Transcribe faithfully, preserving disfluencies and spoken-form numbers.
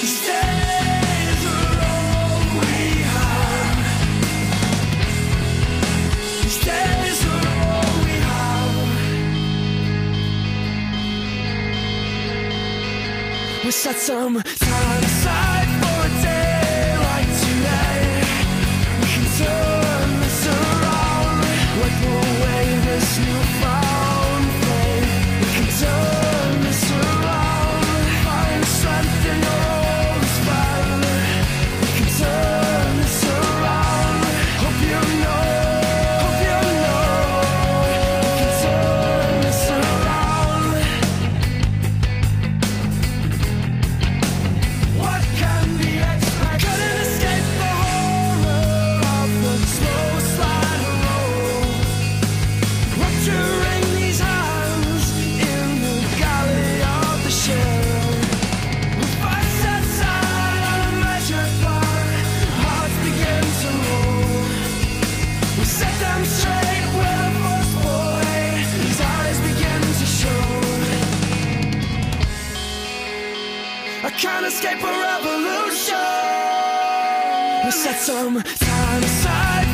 We set some time aside for a day like today. We can turn this around, wipe away this newfound pain. We can turn this around, find strength in your old span. We can turn this around, hope you know, hope you know. We can turn this around. What can be expected? Couldn't escape the horror of the slow slide road. Rupturing these hands in the galley of the shell. With fights outside on a measured bar, hearts begin to roll. We set them straight with a first boy, his eyes begin to show. I can't escape a revolution. We set some time aside